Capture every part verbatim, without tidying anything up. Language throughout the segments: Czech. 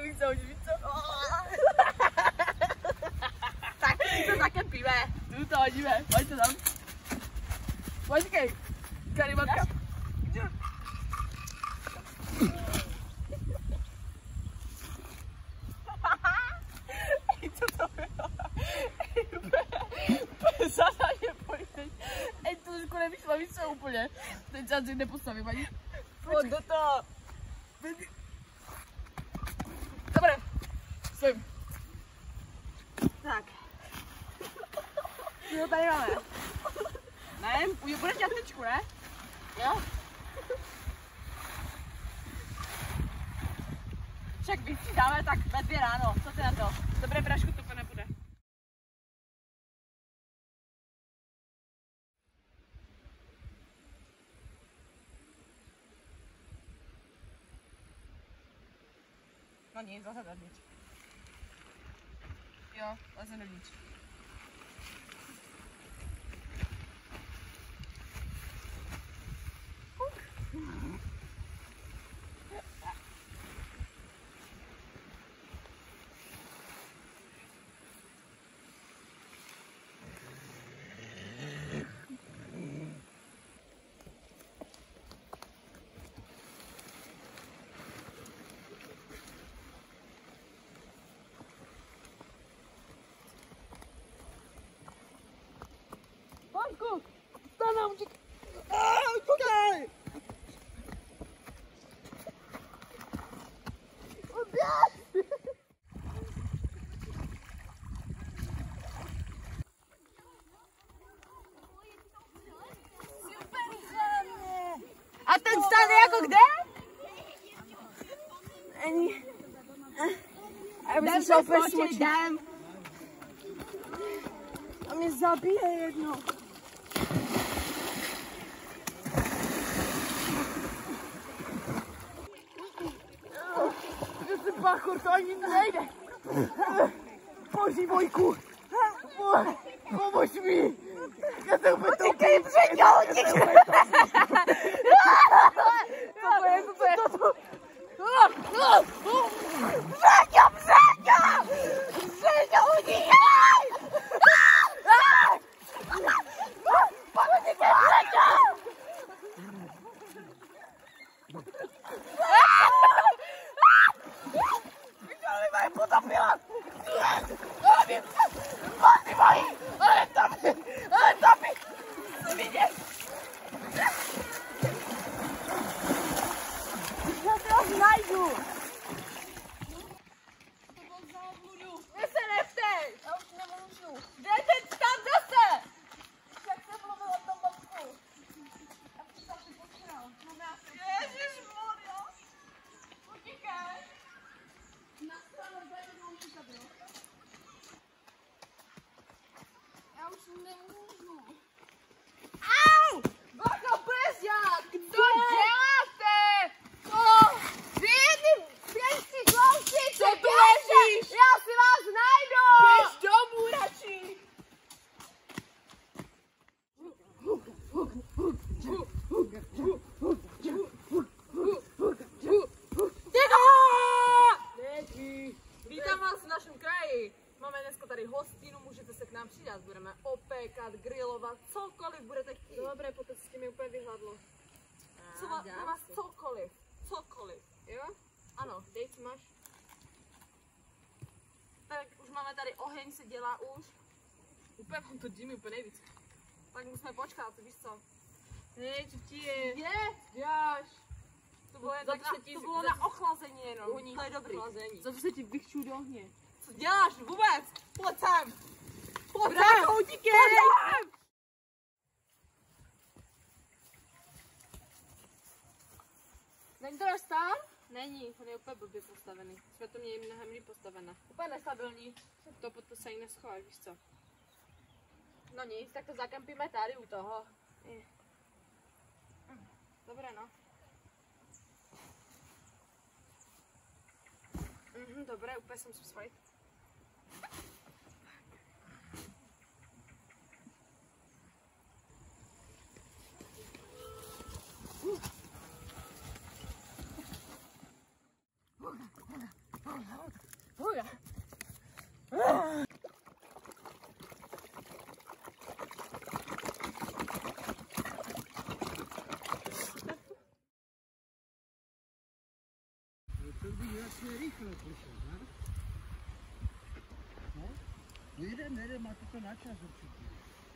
víc co, víc co. Tak, si to zakempíme. Tu to hodíme, pojď to tam. Počkej, karimatka. Co to bylo? Zásadně pojď teď. Ej, to trošku nevyšlo, víš co úplně. Teď se asi nepostavím ani. Pojď do toho. Dobré, stojím. Tak. Co tady máme? Ne, budeš dělat tečku, ne? Jo? Však když si dáme tak ve dvě ráno, co ty na to? Dobré, Brašku, to nebude. No nic, zase dovnitř. Jo, zase dovnitř. Panku, stane, utíkej. Utíkej! Uběž! A ten stan je jako kde? Ani... A já bych se opět smočit. A mě zabije jedno. Já jsem bachor, to ani nejde. Boží Vojku. Pomož mi. Já jsem úplně to... Utíkej před něho, utíkej. Co to je, co to je? Přeďo, přeďo! Přeďo, utíkej! Utíkej, přeďo! Vydělali moje potopila! Pásy mojí! Ale topí! Ale topí! Chci vidět! Já se ho najdu! To bylo závodu! Vy se nechtej! Já už nemůžu! Kde teď tam zase? Jak se mluvil o tom babku? Já jsem se asi počínal. Ježišmarja! Utíkej! Nastalo, zajdu vám si tady. Já už nemůžu. Au! Bacha bezďák! Co děláte? To! Vy jedni pěstí chlapci, co tu ležíš? Já si vás najdu! Běž domů radši! Děti! Vítám vás v našem kraji. Máme dneska tady hostinu, můžete se k nám přidat. Budeme opékat, grillovat, cokoliv budete chtít. Dobré, potom s tím mi úplně vyhladlo. Co má, na vás cokoliv, cokoliv, jo? Ano, dej, co máš? Tak už máme tady oheň, se dělá už. Úplně vám to díme úplně nejvíc. Tak musíme počkat, víš co? Hej, co ti je? Je, jáš. To bylo, jen tak na, to bylo na ochlazení jenom, to je dobrý. Za to se ti vychču do ohně. Co děláš vůbec? Pojď sem! Pojď sem, utíkej! Pojď sem! Není to náš stán? Není, on je úplně blbě postavený. Jsme to měli mnohem líp postavené. Úplně nestabilní. To pod to se ani neschováš, víš co? No nic, tak to zakempíme tady u toho. Dobré, no. Mhm, dobré, úplně jsem se svojit. Uh. Fuga. To by jasně rychle přišel, ne? No? No jeden, jeden, máte to na čas určitě.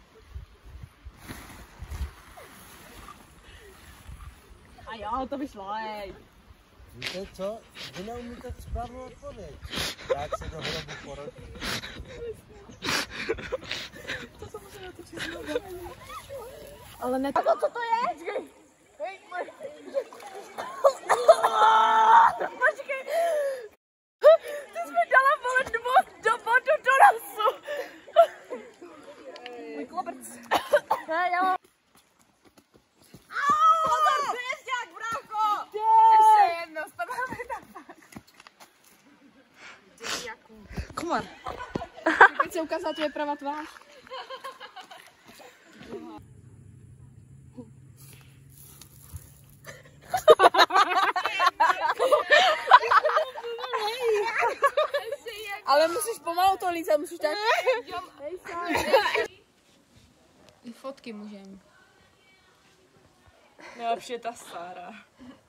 A jo, to vyšlo, ej. Víte co? Vy neumíte správnou odpověď. Jak se do hrobu porodí. To se musí natočit znovu. Ale ne... Ako, co to je? Počkej. Hej, počkej. Ty jsi mi dala vole dvo do bodu do nosu. Můj klobrc. Hej, jo. Pozor, běžďák, brácho. Ještě jedno, spadláme na fakt. Děňáku. Komar. Teď se ukázala tvoje pravá tvář. Ale musíš pomalu to líce, musíš tak... I fotky můžeme. Nejlepší je ta Sára.